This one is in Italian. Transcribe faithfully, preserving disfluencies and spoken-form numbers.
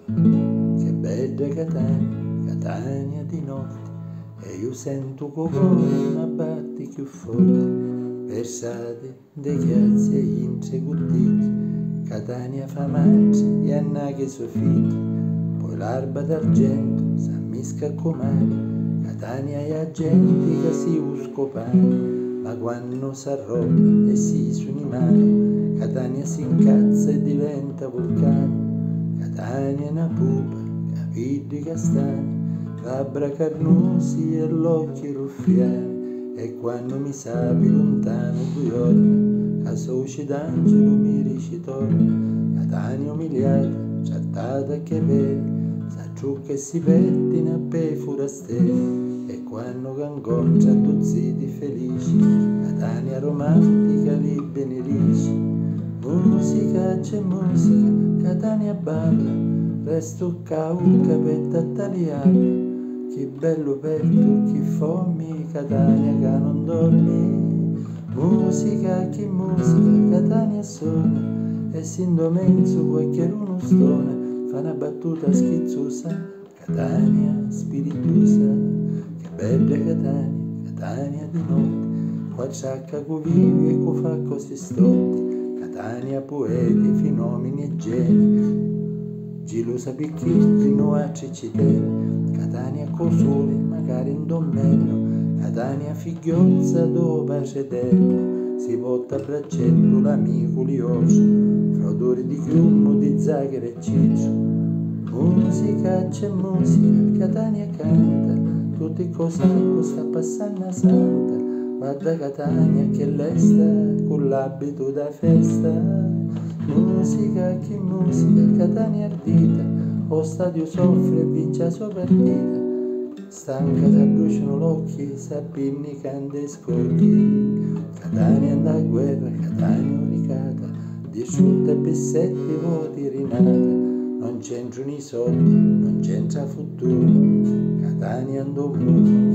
Che bella Catania, Catania di notte, e io sento che cuore ma batti più forte, versate dei chiazzi e gli inseguttiti, Catania fa mangi e annaghe suoi figli, poi l'arba d'argento s'ammisca comare, Catania e agenti che si uscopane, ma quando s'arroba e si suoni mano, Catania si incazza e diventa vulcano. Catania è una pupa, capelli castani, labbra carnosi e l'occhi ruffiani, e quando mi sapi lontano due giorni, a soci d'angelo mi ricitorna. Catania umiliata, chattata che vedi, s'acciucca e si pettina a pe forasteri, e quando incontra due ziti felici, Catania romantica li benefici. Musica c'è musica, Catania balla, resto cauca per tagliare, che bello per tu, chi fommi, Catania che non dormi. Musica, che musica, Catania suona, e sin domenzo qualcheruno stona, fa una battuta schizzosa, Catania spiritosa. Che bella Catania, Catania di notte, qua ciacca cu vivi e cu fa così stotti, Catania poeti, fenomeni e geni, gelosa picchetti, no a cicciteni, Catania co sole, magari in dommenno, Catania figliozza do pacedello, si porta a braccetto l'amico lioso, fra odori di chiummo, di zaghere e ciccio. Musica c'è musica, Catania canta, tutti cos'acqua sta passando a santa, guarda Catania che lesta con l'abito da festa. Musica, che musica, Catania ardita, o stadio soffre e vince la sua partita, stanca da bruciano l'occhi, sapinni cande scogli. Catania andà a guerra, Catania uricata, disciutta e pissetti voti rinata, non c'entrano i soldi, non c'entra futuro, Catania andò muto.